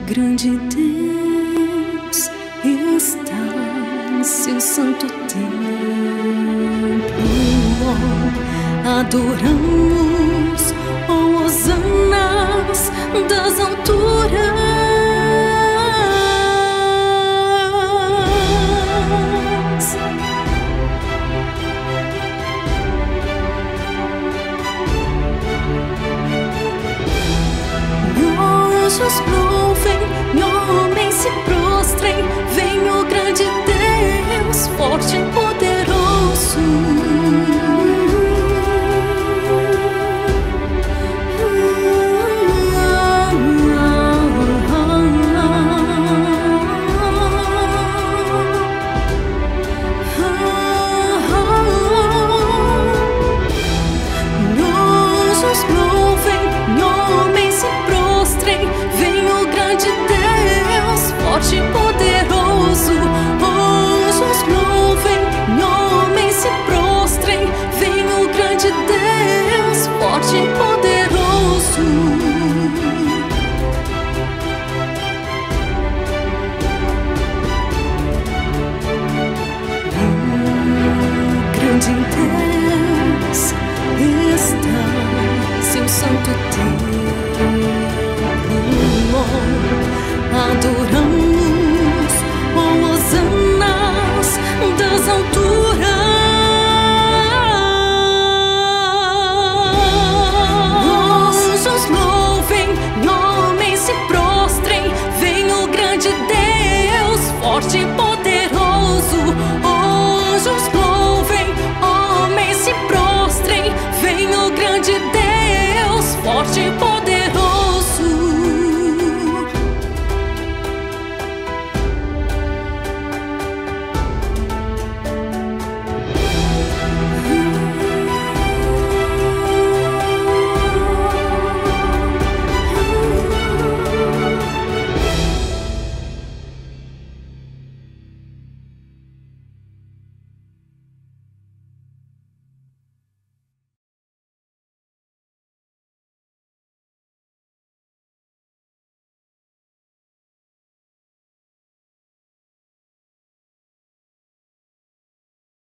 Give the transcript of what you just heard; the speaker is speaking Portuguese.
grande Deus está em seu santo templo. Adoramos, oh hosanas das alturas. Anjos louvem, homens se prostrem, vem o grande Deus, forte e poderoso. Anjos louvem, homens se prostrem, vem o grande Deus, forte e poderoso. Anjos louvem, homens se prostrem, vem o grande Deus, forte e poderoso. Grande Deus está em seu santo templo. Adoramos, oh hosanas